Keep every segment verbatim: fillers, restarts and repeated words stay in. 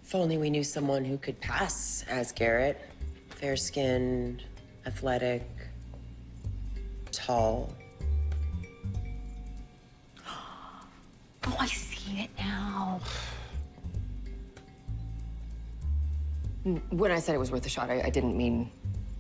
If only we knew someone who could pass as Garrett. Fair-skinned, athletic, tall. Oh, I see it now. When I said it was worth a shot, I, I didn't mean...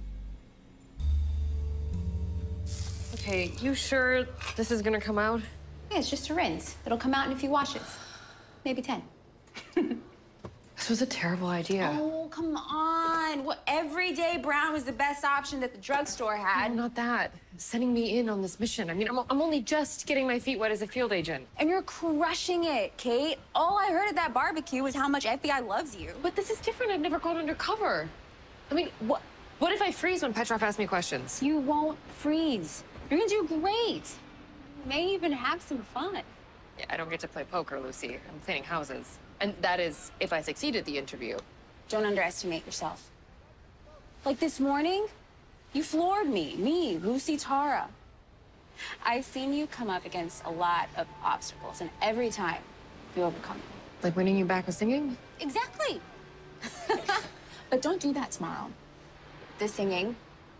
Okay, you sure this is gonna come out? Yeah, it's just a rinse. It'll come out in a few washes. Maybe ten. This was a terrible idea. Oh, come on. Well, everyday brown was the best option that the drugstore had. No, not that. Sending me in on this mission. I mean, I'm, I'm only just getting my feet wet as a field agent. And you're crushing it, Kate. All I heard at that barbecue was how much F B I loves you. But this is different. I've never gone undercover. I mean, what, what if I freeze when Petrov asks me questions? You won't freeze. You're gonna do great. You may even have some fun. Yeah, I don't get to play poker, Lucy. I'm cleaning houses. And that is if I succeed at the interview. Don't underestimate yourself. Like this morning, you floored me. Me, Lucy Tara. I've seen you come up against a lot of obstacles, and every time, you overcome them. Like winning you back with singing? Exactly. But don't do that tomorrow. The singing.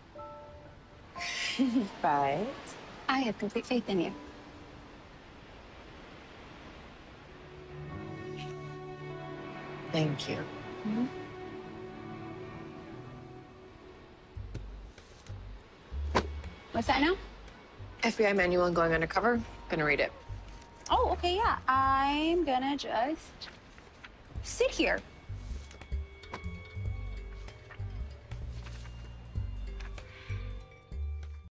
Right. I have complete faith in you. Thank you. Mm-hmm. What's that now? F B I manual on going undercover. Gonna read it. Oh, okay, yeah. I'm gonna just sit here